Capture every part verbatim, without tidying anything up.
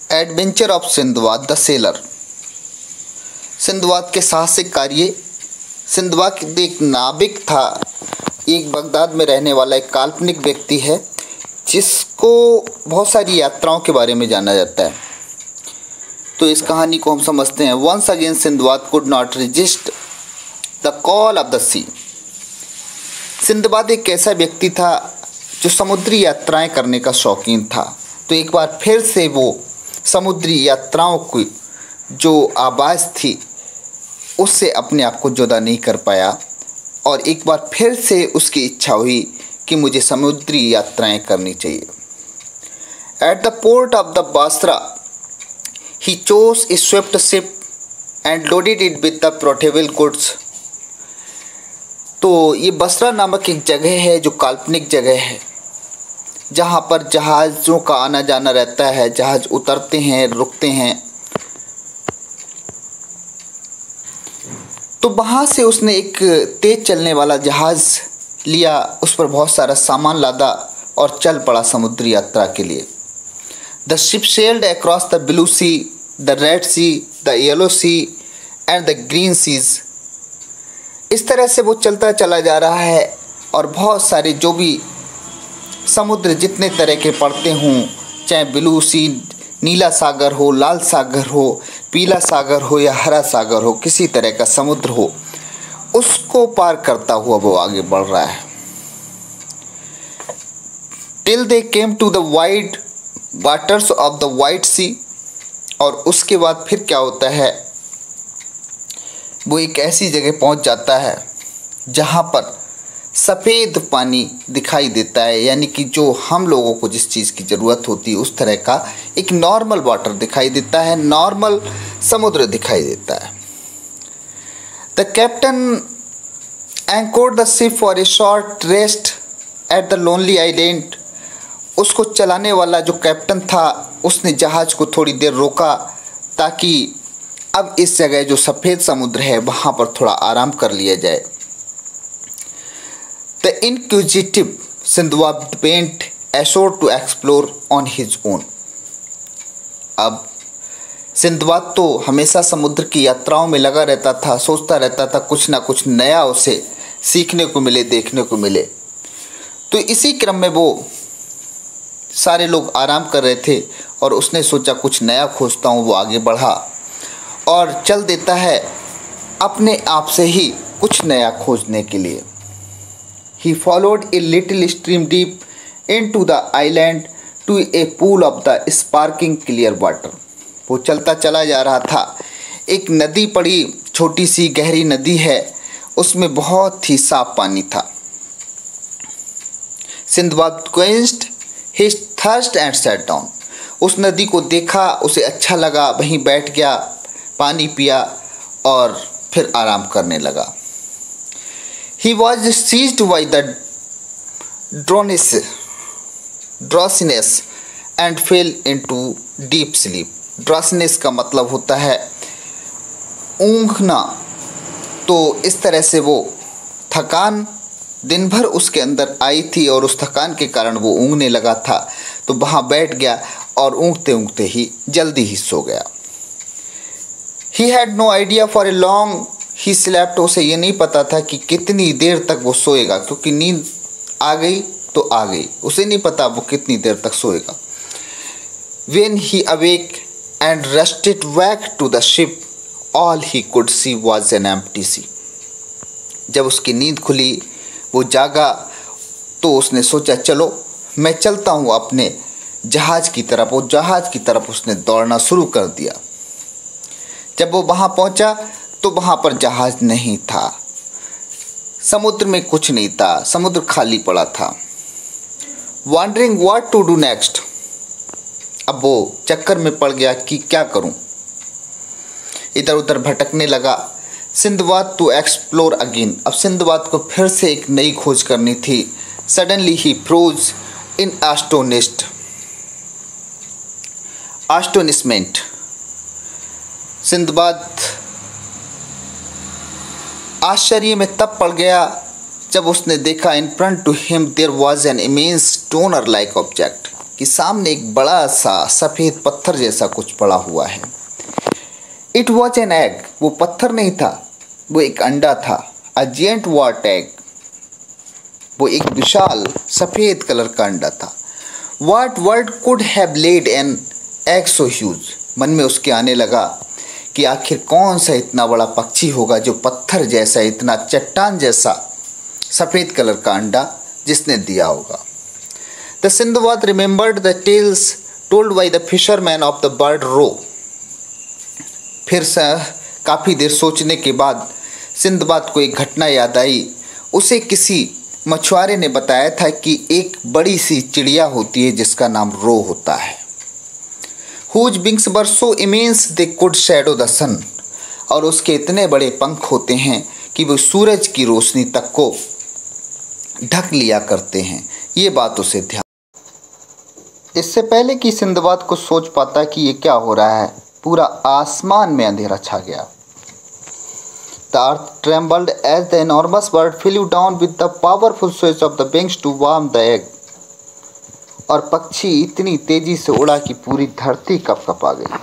Adventure of Sindbad the sailor. Sindbad के साहसिक कार्य। सिंदबाद एक नाविक था, एक बगदाद में रहने वाला एक काल्पनिक व्यक्ति है जिसको बहुत सारी यात्राओं के बारे में जाना जाता है। तो इस कहानी को हम समझते हैं। Once again Sindbad could not resist the call of the sea. Sindbad एक ऐसा व्यक्ति था जो समुद्री यात्राएं करने का शौकीन था। तो एक बार फिर से वो समुद्री यात्राओं की जो आवाज़ थी उससे अपने आप को जुदा नहीं कर पाया और एक बार फिर से उसकी इच्छा हुई कि मुझे समुद्री यात्राएं करनी चाहिए। At the port of the Basra he chose a swift ship and loaded it with the portable goods. तो ये बसरा नामक एक जगह है जो काल्पनिक जगह है जहाँ पर जहाज़ों का आना जाना रहता है। जहाज़ उतरते हैं, रुकते हैं। तो वहाँ से उसने एक तेज़ चलने वाला जहाज़ लिया, उस पर बहुत सारा सामान लादा और चल पड़ा समुद्री यात्रा के लिए। The ship sailed across the blue sea, the red sea, the yellow sea and the green seas. इस तरह से वो चलता चला जा रहा है और बहुत सारे जो भी समुद्र जितने तरह के पड़ते हों, चाहे ब्लू सी नीला सागर हो, लाल सागर हो, पीला सागर हो या हरा सागर हो, किसी तरह का समुद्र हो, उसको पार करता हुआ वो आगे बढ़ रहा है। Till they came to the wide waters of the white sea. और उसके बाद फिर क्या होता है, वो एक ऐसी जगह पहुंच जाता है जहां पर सफ़ेद पानी दिखाई देता है, यानी कि जो हम लोगों को जिस चीज़ की ज़रूरत होती है उस तरह का एक नॉर्मल वाटर दिखाई देता है, नॉर्मल समुद्र दिखाई देता है। The captain anchored the ship for a short rest at the lonely island. उसको चलाने वाला जो कैप्टन था उसने जहाज़ को थोड़ी देर रोका ताकि अब इस जगह जो सफ़ेद समुद्र है वहाँ पर थोड़ा आराम कर लिया जाए। The inquisitive Sindbad went ashore to explore on his own। अब सिंदबाद तो हमेशा समुद्र की यात्राओं में लगा रहता था, सोचता रहता था कुछ ना कुछ नया उसे सीखने को मिले, देखने को मिले। तो इसी क्रम में वो सारे लोग आराम कर रहे थे और उसने सोचा कुछ नया खोजता हूँ। वो आगे बढ़ा और चल देता है अपने आप से ही कुछ नया खोजने के लिए। He followed a little stream deep into the island to a pool of the sparkling clear water। वो चलता चला जा रहा था। एक नदी पड़ी, छोटी सी गहरी नदी है, उसमें बहुत ही साफ पानी था। Sindbad quenched his thirst and sat down। उस नदी को देखा, उसे अच्छा लगा, वहीं बैठ गया, पानी पिया और फिर आराम करने लगा। He was seized by the drowsiness drowsiness and fell into deep sleep। drowsiness का मतलब होता है ऊँघना। तो इस तरह से वो थकान दिन भर उसके अंदर आई थी और उस थकान के कारण वो ऊँघने लगा था। तो वहाँ बैठ गया और ऊँघते ऊँघते ही जल्दी ही सो गया। He had no idea for a long he slept. उसे ये नहीं पता था कि कितनी देर तक वो सोएगा, क्योंकि नींद आ गई तो आ गई, उसे नहीं पता वो कितनी देर तक सोएगा। When he awake and rushed back to the ship, all he could see was an empty sea। जब उसकी नींद खुली, वो जागा, तो उसने सोचा चलो मैं चलता हूँ अपने जहाज़ की तरफ। वो जहाज़ की तरफ उसने दौड़ना शुरू कर दिया। जब वो वहाँ पहुँचा तो वहाँ पर जहाज़ नहीं था, समुद्र में कुछ नहीं था, समुद्र खाली पड़ा था। Wondering what to do next. अब वो चक्कर में पड़ गया कि क्या करूं, इधर उधर भटकने लगा। Sindbad to explore again. अब सिंदबाद को फिर से एक नई खोज करनी थी। Suddenly he froze in astonished astonishment. Sindbad आश्चर्य में तब पड़ गया जब उसने देखा in front to him there was an immense donor like object. कि सामने एक बड़ा सा सफ़ेद पत्थर जैसा कुछ पड़ा हुआ है। इट वॉज एन एग, वो पत्थर नहीं था, वो एक अंडा था। अ जेंट वॉट एग, वो एक विशाल सफ़ेद कलर का अंडा था। What word could have laid an egg so huge? मन में उसके आने लगा कि आखिर कौन सा इतना बड़ा पक्षी होगा जो पत्थर जैसा, इतना चट्टान जैसा सफ़ेद कलर का अंडा जिसने दिया होगा। The Sindbad remembered the tales told by the fisherman of the bird roe. फिर से काफ़ी देर सोचने के बाद सिंदबाद को एक घटना याद आई। उसे किसी मछुआरे ने बताया था कि एक बड़ी सी चिड़िया होती है जिसका नाम रो होता है। Whose wings were so immense they could shadow the sun, और उसके इतने बड़े पंख होते हैं कि वो सूरज की रोशनी तक को ढक लिया करते हैं। ये बात उसे ध्यान। इससे पहले कि सिंदबाद को सोच पाता कि ये क्या हो रहा है, पूरा आसमान में अंधेरा छा गया। The earth trembled as the enormous bird flew down with the powerful swish of the wings to warm the egg. और पक्षी इतनी तेजी से उड़ा कि पूरी धरती कँप-कँपा गई।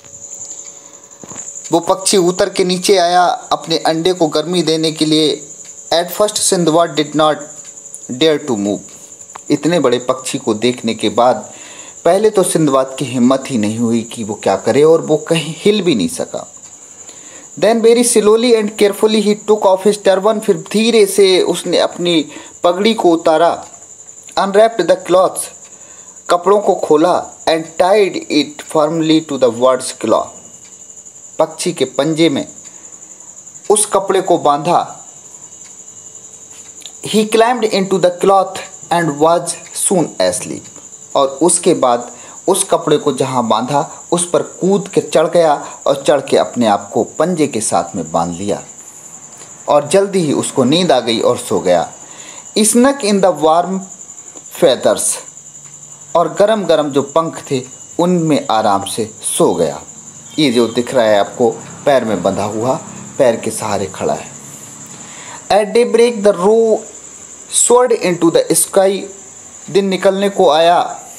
वो पक्षी उतर के नीचे आया अपने अंडे को गर्मी देने के लिए। At first Sindbad did not dare to move. इतने बड़े पक्षी को देखने के बाद पहले तो सिंदबाद की हिम्मत ही नहीं हुई कि वो क्या करे, और वो कहीं हिल भी नहीं सका। Then very slowly and carefully he took off his turban. फिर धीरे से उसने अपनी पगड़ी को उतारा। Unwrapped the cloths, कपड़ों को खोला। And tied it firmly to the bird's claw, पक्षी के पंजे में उस कपड़े को बांधा। He climbed into the cloth and was soon asleep. और उसके बाद उस कपड़े को जहाँ बांधा उस पर कूद के चढ़ गया और चढ़ के अपने आप को पंजे के साथ में बांध लिया, और जल्दी ही उसको नींद आ गई और सो गया। Snug in the warm feathers, और गरम गरम जो पंख थे उनमें आराम से सो गया। ये जो दिख रहा है आपको पैर में बंधा हुआ, पैर के सहारे खड़ा है। At daybreak the roc soared into the sky, दिन निकलने को आया।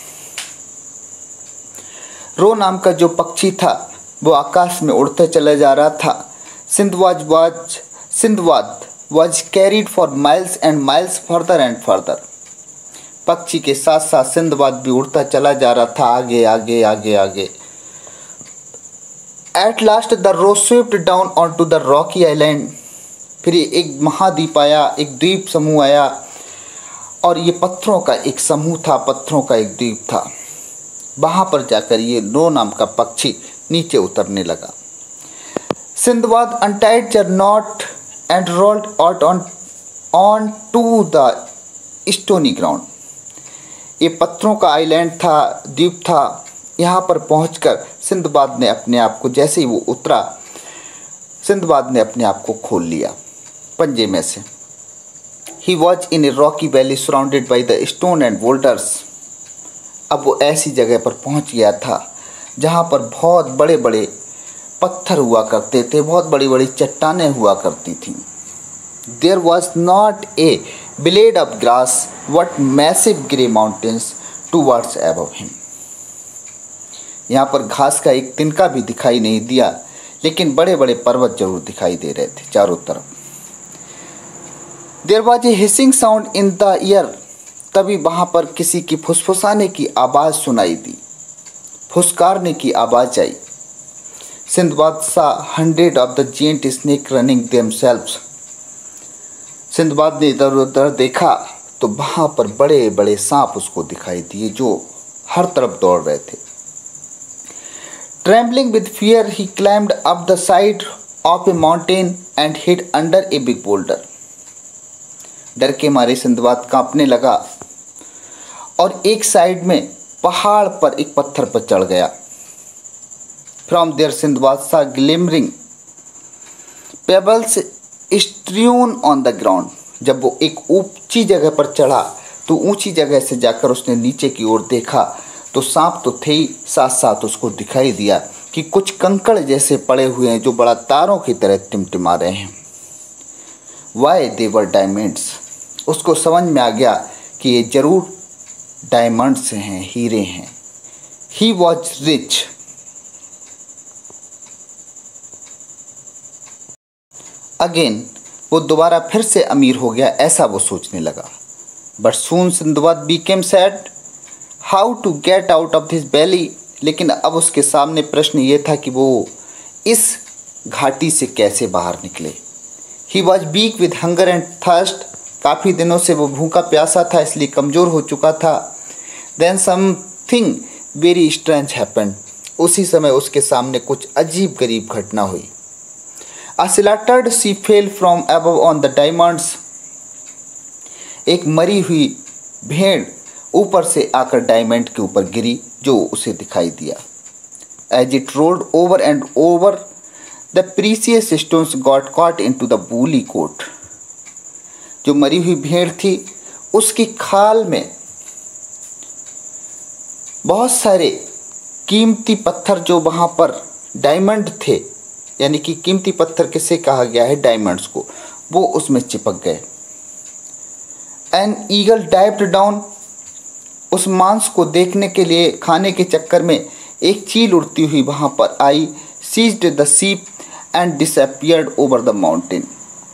रो नाम का जो पक्षी था वो आकाश में उड़ते चले जा रहा था। Sindbad was Sindbad was carried for miles and miles further and further, पक्षी के साथ साथ सिंदबाद भी उड़ता चला जा रहा था, आगे आगे आगे आगे। At last the roc swift down on to the rocky island, फिर एक महाद्वीप आया, एक द्वीप समूह आया, और ये पत्थरों का एक समूह था, पत्थरों का एक द्वीप था। वहाँ पर जाकर ये रो नाम का पक्षी नीचे उतरने लगा। Sindbad untied the knot and rolled out on on to the stony ground, ये पत्थरों का आइलैंड था, द्वीप था। यहाँ पर पहुंचकर सिंदबाद ने अपने आप को, जैसे ही वो उतरा, सिंदबाद ने अपने आप को खोल लिया पंजे में से। He was in a rocky valley surrounded by the stone and boulders. अब वो ऐसी जगह पर पहुंच गया था जहाँ पर बहुत बड़े बड़े पत्थर हुआ करते थे, बहुत बड़ी बड़ी चट्टानें हुआ करती थीं। There was not a blade of grass but massive grey mountains towards above him. यहाँ पर घास का एक तिनका भी दिखाई नहीं दिया, लेकिन बड़े बड़े पर्वत जरूर दिखाई दे रहे थे चारों तरफ। There was a hissing sound in the air. तभी वहाँ पर किसी की फुसफुसाने की आवाज़ सुनाई दी, फुसकारने की आवाज़ आई। Sindbad saw hundred of the giant snake running themselves, Sindbad ने इधर उधर देखा तो वहाँ पर बड़े बड़े सांप उसको दिखाई दिए जो हर तरफ दौड़ रहे थे। Trembling with fear, he climbed up the side of a mountain and hid under a big boulder. डर के मारे सिंदबाद कांपने लगा और एक साइड में पहाड़ पर एक पत्थर पर चढ़ गया। From there Sindbad saw glimmering pebbles strewn on the ground. जब वो एक ऊंची जगह पर चढ़ा तो ऊंची जगह से जाकर उसने नीचे की ओर देखा तो सांप तो थे ही, साथ साथ उसको दिखाई दिया कि कुछ कंकड़ जैसे पड़े हुए हैं जो बड़ा तारों की तरह टिमटिमा रहे हैं। Why they were diamonds. उसको समझ में आ गया कि ये जरूर डायमंड्स हैं, हीरे हैं। He was rich. अगेन, वो दोबारा फिर से अमीर हो गया, ऐसा वो सोचने लगा। But soon Sindbad became sad how to get out of this valley. लेकिन अब उसके सामने प्रश्न ये था कि वो इस घाटी से कैसे बाहर निकले। He was weak with hunger and thirst. काफ़ी दिनों से वो भूखा प्यासा था, इसलिए कमज़ोर हो चुका था। Then something very strange happened. उसी समय उसके सामने कुछ अजीब गरीब घटना हुई। A slaughtered she fell from above on the diamonds। एक मरी हुई भेड़ ऊपर से आकर डायमंड के ऊपर गिरी, जो उसे दिखाई दिया। As it rolled over and over, the precious stones got caught into the woolly coat। जो मरी हुई भेड़ थी, उसकी खाल में बहुत सारे कीमती पत्थर, जो वहाँ पर डायमंड थे, यानी कि कीमती पत्थर किसे कहा गया है, डायमंड्स को, वो उसमें चिपक गए। An eagle dived down. उस मांस को देखने के लिए, खाने के चक्कर में एक चील उड़ती हुई वहां पर आई। Seized the sheep and disappeared over the mountain.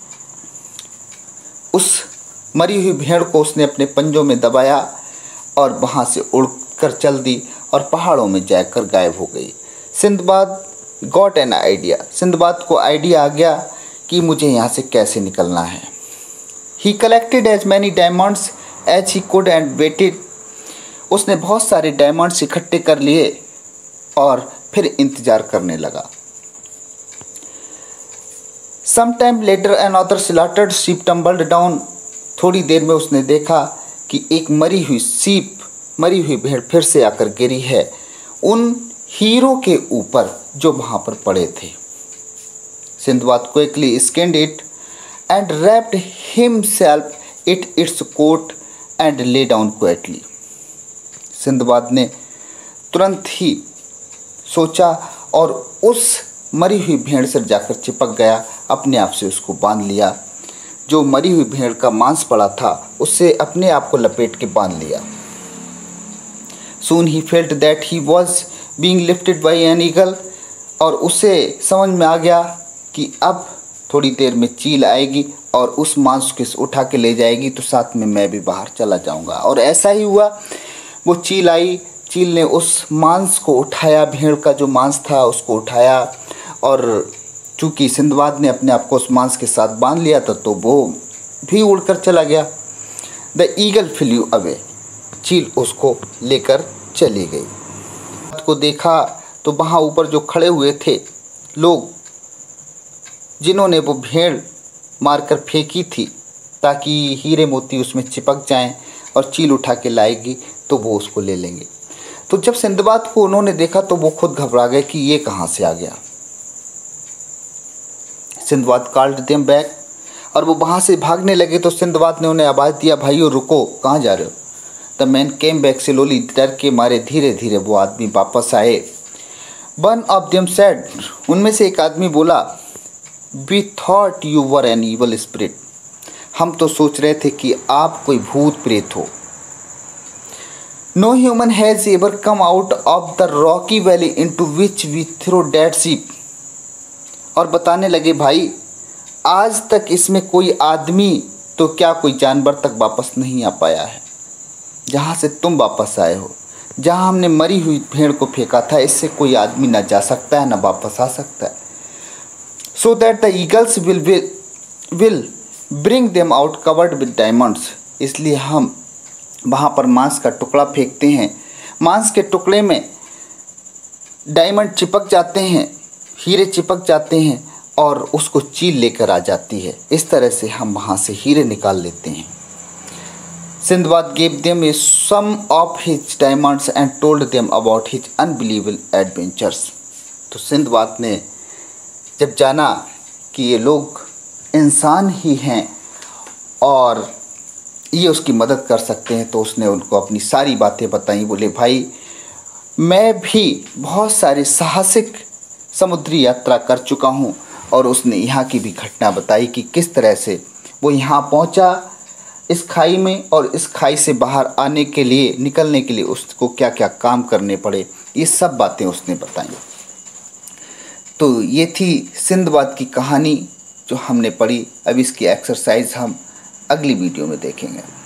उस मरी हुई भेड़ को उसने अपने पंजों में दबाया और वहां से उड़कर चल दी और पहाड़ों में जाकर गायब हो गई। Sindbad got an idea. Sindbad को आइडिया आ गया कि मुझे यहाँ से कैसे निकलना है। He collected as many diamonds as he could and waited. उसने बहुत सारे डायमंड्स इकट्ठे कर लिए और फिर इंतजार करने लगा। Some time later another slaughtered sheep tumbled down. थोड़ी देर में उसने देखा कि एक मरी हुई शीप, मरी हुई भेड़ फिर से आकर गिरी है उन हीरो के ऊपर जो वहां पर पड़े थे। Sindbad quickly skinned it and wrapped himself it its coat and lay down quickly. Sindbad ने तुरंत ही सोचा और उस मरी हुई भेड़ से जाकर चिपक गया, अपने आप से उसको बांध लिया। जो मरी हुई भेड़ का मांस पड़ा था, उससे अपने आप को लपेट के बांध लिया। Soon he felt that he was being lifted by an eagle। और उसे समझ में आ गया कि अब थोड़ी देर में चील आएगी और उस मांस को उठा के ले जाएगी, तो साथ में मैं भी बाहर चला जाऊंगा। और ऐसा ही हुआ। वो चील आई, चील ने उस मांस को उठाया, भेड़ का जो मांस था उसको उठाया, और चूँकि सिंदबाद ने अपने आप को उस मांस के साथ बांध लिया था, तो वो भी उड़कर चला गया। The eagle flew away. चील उसको लेकर चली गई। को देखा तो वहाँ ऊपर जो खड़े हुए थे लोग, जिन्होंने वो भेड़ मारकर फेंकी थी ताकि हीरे मोती उसमें चिपक जाएं और चील उठा के लाएगी तो वो उसको ले लेंगे। तो जब सिंदबाद को उन्होंने देखा तो वो खुद घबरा गए कि ये कहाँ से आ गया। Sindbad called them back. और वो वहाँ से भागने लगे तो सिंदबाद ने उन्हें आवाज़ दिया, भाइयों रुको, कहाँ जा रहे हो। The man came back slowly. डर के मारे धीरे धीरे वो आदमी वापस आए। One of them said. उनमें से एक आदमी बोला, we thought you were an evil spirit. हम तो सोच रहे थे कि आप कोई भूत प्रेत हो। No human has ever come out of the rocky valley into which we throw dead sheep. और बताने लगे, भाई आज तक इसमें कोई आदमी तो क्या कोई जानवर तक वापस नहीं आ पाया है जहाँ से तुम वापस आए हो। जहाँ हमने मरी हुई भेड़ को फेंका था, इससे कोई आदमी ना जा सकता है ना वापस आ सकता है। So that the eagles will will bring them out covered with diamonds. इसलिए हम वहाँ पर मांस का टुकड़ा फेंकते हैं, मांस के टुकड़े में डायमंड चिपक जाते हैं, हीरे चिपक जाते हैं और उसको चील लेकर आ जाती है। इस तरह से हम वहाँ से हीरे निकाल लेते हैं। Sindbad gave them a sum of his diamonds and told them about his unbelievable adventures। तो सिंदबाद ने जब जाना कि ये लोग इंसान ही हैं और ये उसकी मदद कर सकते हैं, तो उसने उनको अपनी सारी बातें बताई। बोले, भाई मैं भी बहुत सारी साहसिक समुद्री यात्रा कर चुका हूँ। और उसने यहाँ की भी घटना बताई कि किस तरह से वो यहाँ पहुँचा, इस खाई में और इस खाई से बाहर आने के लिए, निकलने के लिए उसको क्या क्या काम करने पड़े, ये सब बातें उसने बताई। तो ये थी सिंदबाद की कहानी जो हमने पढ़ी। अब इसकी एक्सरसाइज हम अगली वीडियो में देखेंगे।